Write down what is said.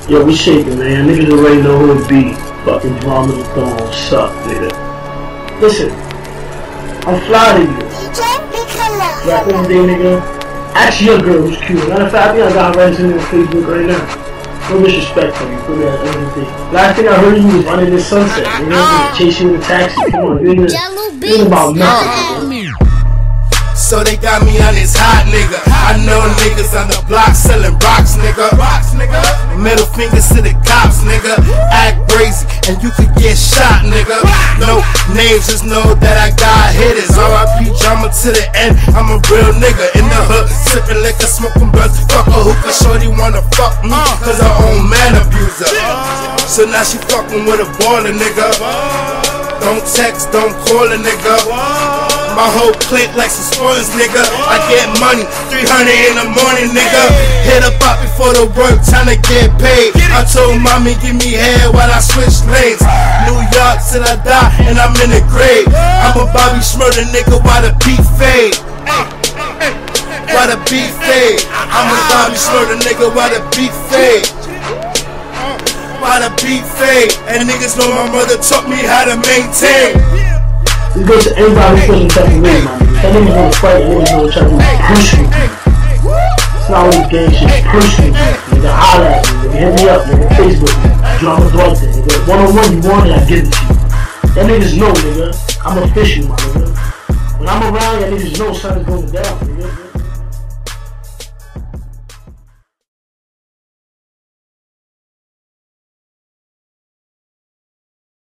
Yo, we shaking, man. Niggas already know who it be. Fucking Drama the Throne suck, nigga. Listen, I'm fly to you. Back in the day, nigga. Ask your girl who's cute. Matter of fact, I think I got her right on Facebook right now. No disrespect for you. Put me at the end of the day. Last thing I heard you was running this sunset. You know, chase you in a taxi. Come on, you ain't about nothing. So they got me on this hot nigga. I know niggas on the block selling rocks, nigga. Middle fingers to the cops, nigga. Act crazy and you could get shot, nigga. No names, just know that I got hitters. R.I.P. Drama to the end. I'm a real nigga in the hood, sipping liquor, smoking blunts. Fuck a hookah, shorty wanna fuck me, cause I own man abuser. So now she fucking with a baller, nigga. Don't text, don't call a nigga. My whole clique like some spoilers, nigga. I get money, 300 in the morning, nigga. Hit up out before the work, time to get paid. I told mommy, give me head while I switch lanes. New York till I die, and I'm in the grave. I'm a Bobby Shmurda nigga, while the beat fade. While the beat fade. I'm a Bobby Shmurda nigga, while the beat fade. While the beat fade. And niggas know my mother taught me how to maintain. This goes to everybody who's pushing type of way, man. That niggas wanna fight, niggas wanna try to push me. It's not always gang shit, push me. Nigga, holler at me, nigga, hit me up, nigga, Facebook, Drama Dog thing, nigga. One-on-one, you want it, I give it to you. That niggas know, nigga, I'm official, my nigga. When I'm around, y'all niggas know something's going down, nigga.